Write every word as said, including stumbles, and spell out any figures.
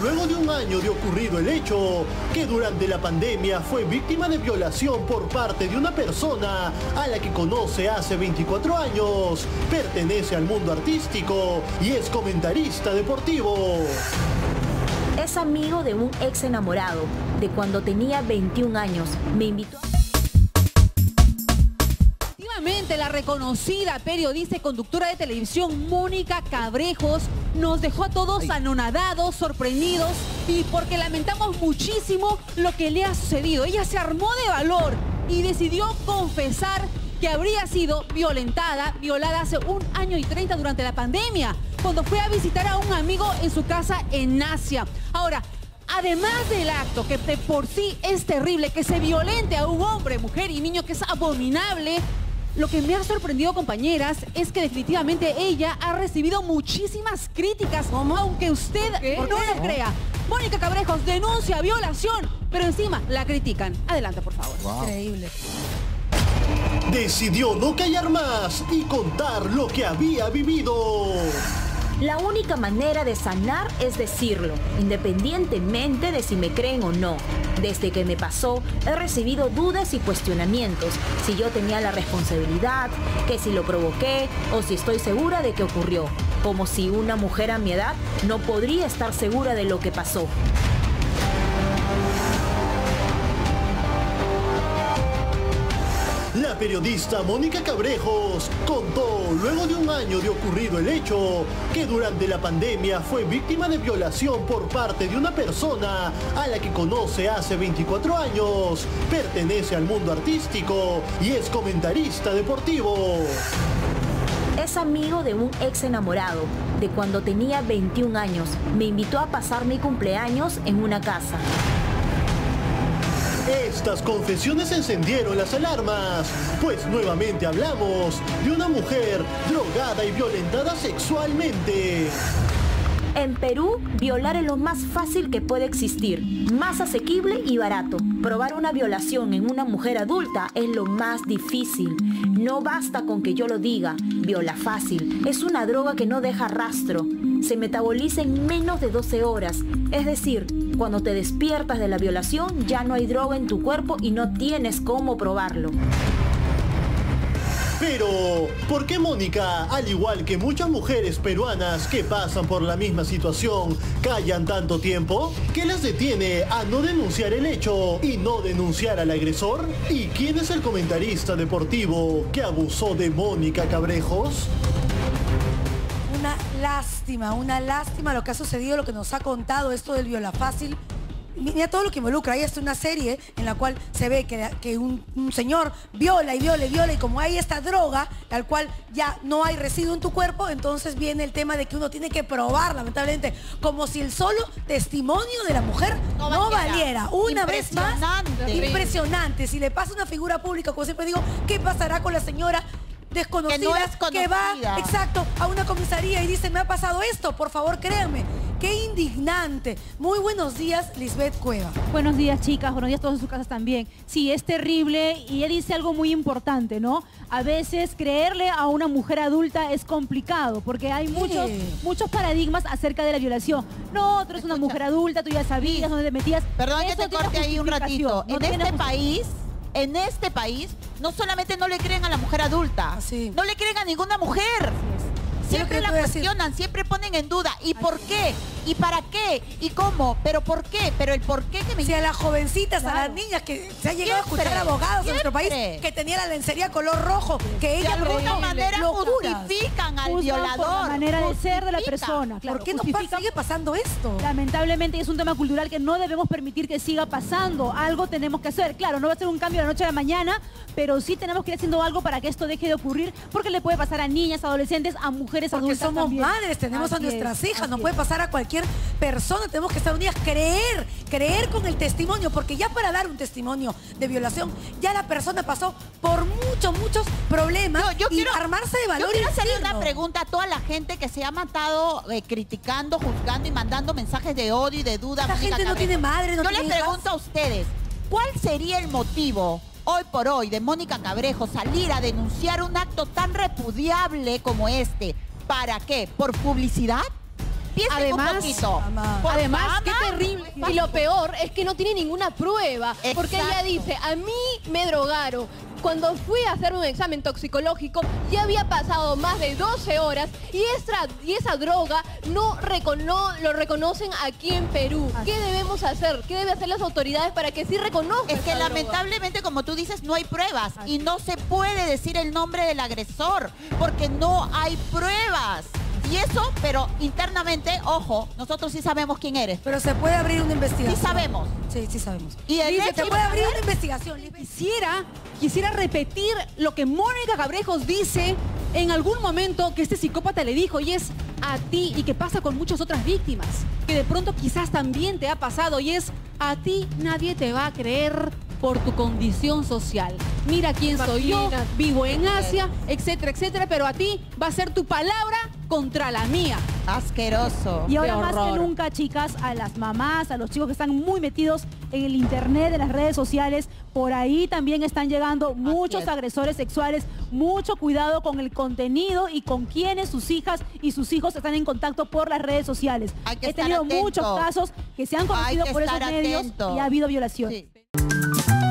luego de un año de ocurrido el hecho, que durante la pandemia fue víctima de violación por parte de una persona a la que conoce hace veinticuatro años, pertenece al mundo artístico y es comentarista deportivo. Es amigo de un ex enamorado, de cuando tenía veintiún años. Me invitó a... La reconocida periodista y conductora de televisión Mónica Cabrejos nos dejó a todos anonadados, sorprendidos y porque lamentamos muchísimo lo que le ha sucedido. Ella se armó de valor y decidió confesar que habría sido violentada, violada hace un año y treinta durante la pandemia, cuando fue a visitar a un amigo en su casa en Asia. Ahora, además del acto que de por sí es terrible, que se violente a un hombre, mujer y niño, que es abominable, lo que me ha sorprendido, compañeras, es que definitivamente ella ha recibido muchísimas críticas, ¿cómo? Aunque usted ¿Qué? no lo crea. Mónica Cabrejos denuncia violación, pero encima la critican. Adelante, por favor. Wow. Increíble. Decidió no callar más y contar lo que había vivido. La única manera de sanar es decirlo, independientemente de si me creen o no. Desde que me pasó, he recibido dudas y cuestionamientos. Si yo tenía la responsabilidad, que si lo provoqué o si estoy segura de que ocurrió. Como si una mujer a mi edad no podría estar segura de lo que pasó. La periodista Mónica Cabrejos contó, luego de un año de ocurrido el hecho, que durante la pandemia fue víctima de violación por parte de una persona a la que conoce hace veinticuatro años, pertenece al mundo artístico y es comentarista deportivo. Es amigo de un ex enamorado, de cuando tenía veintiún años. Me invitó a pasar mi cumpleaños en una casa. Estas confesiones encendieron las alarmas, pues nuevamente hablamos de una mujer drogada y violentada sexualmente. En Perú, violar es lo más fácil que puede existir, más asequible y barato. Probar una violación en una mujer adulta es lo más difícil. No basta con que yo lo diga, viola fácil. Es una droga que no deja rastro. Se metaboliza en menos de doce horas. Es decir, cuando te despiertas de la violación ya no hay droga en tu cuerpo y no tienes cómo probarlo. Pero, ¿por qué Mónica, al igual que muchas mujeres peruanas que pasan por la misma situación, callan tanto tiempo? ¿Qué las detiene a no denunciar el hecho y no denunciar al agresor? ¿Y quién es el comentarista deportivo que abusó de Mónica Cabrejos? Una lástima, una lástima lo que ha sucedido, lo que nos ha contado esto del viola fácil. Mira todo lo que involucra. Hay hasta una serie en la cual se ve que, que un, un señor viola y viola y viola, y como hay esta droga, al cual ya no hay residuo en tu cuerpo, entonces viene el tema de que uno tiene que probar, lamentablemente, como si el solo testimonio de la mujer no, no valiera. Una vez más, impresionante. Si le pasa una figura pública, como siempre digo, ¿qué pasará con la señora desconocida que, no es conocida, que va, exacto, a una comisaría y dice, me ha pasado esto, por favor, créanme? ¡Qué indignante! Muy buenos días, Lisbeth Cueva. Buenos días, chicas. Buenos días a todos en sus casas también. Sí, es terrible y ella dice algo muy importante, ¿no? A veces creerle a una mujer adulta es complicado porque hay muchos, muchos paradigmas acerca de la violación. No, tú eres una mujer adulta, tú ya sabías dónde te metías. Perdón Eso que te corte ahí un ratito. No en este país... En este país, no solamente no le creen a la mujer adulta, sí. no le creen a ninguna mujer. Siempre la cuestionan, siempre ponen en duda. ¿Y por qué? ¿Y para qué? ¿Y cómo? ¿Pero por qué? Pero el por qué que me... Si a las jovencitas, claro, a las niñas que se ha llegado siempre, a escuchar abogados siempre en nuestro país que tenía la lencería color rojo, que ella de alguna manera justifican al violador. Por la manera de ser de la persona. Claro, ¿por qué nos sigue pasando esto? Lamentablemente es un tema cultural que no debemos permitir que siga pasando. Algo tenemos que hacer. Claro, no va a ser un cambio de la noche a la mañana, pero sí tenemos que ir haciendo algo para que esto deje de ocurrir, porque le puede pasar a niñas, adolescentes, a mujeres porque adultas somos también. madres, tenemos así a nuestras es, hijas, no es. puede pasar a cualquier persona, tenemos que estar unidas, creer, creer con el testimonio, porque ya para dar un testimonio de violación, ya la persona pasó por muchos, muchos problemas no, yo y quiero, armarse de valor. Yo quiero y hacerle decirlo. una pregunta a toda la gente que se ha matado eh, criticando, juzgando y mandando mensajes de odio y de duda. La gente no tiene madre, no Yo tiene les hijas. pregunto a ustedes, ¿cuál sería el motivo hoy por hoy de Mónica Cabrejos salir a denunciar un acto tan repudiable como este? ¿Para qué? ¿Por publicidad? Empiecen Además, un poquito. Por Además, fama, qué terrible. Y lo peor es que no tiene ninguna prueba. Exacto. Porque ella dice, a mí me drogaron. Cuando fui a hacerme un examen toxicológico, ya había pasado más de doce horas y esa, y esa droga no recono, lo reconocen aquí en Perú. ¿Qué debemos hacer? ¿Qué deben hacer las autoridades para que sí reconozcan Es que esa droga? lamentablemente, como tú dices, no hay pruebas y no se puede decir el nombre del agresor porque no hay pruebas. Y eso, pero internamente, ojo, nosotros sí sabemos quién eres. Pero se puede abrir una investigación. Sí sabemos. Sí, sí sabemos. Y el Dice, hecho- se puede abrir una investigación. Quisiera, quisiera repetir lo que Mónica Cabrejos dice en algún momento que este psicópata le dijo, y es a ti, y que pasa con muchas otras víctimas, que de pronto quizás también te ha pasado, y es a ti nadie te va a creer por tu condición social. Mira quién soy yo, Imagínate. vivo en Asia, etcétera, etcétera, pero a ti va a ser tu palabra contra la mía. Asqueroso. Y ahora Qué más que horror. nunca, chicas, a las mamás, a los chicos que están muy metidos en el internet, en las redes sociales, por ahí también están llegando muchos es. agresores sexuales. Mucho cuidado con el contenido y con quienes sus hijas y sus hijos están en contacto por las redes sociales. Hay que He estar tenido atento. muchos casos que se han Hay conocido que por esos estar medios atento. y ha habido violaciones. Sí.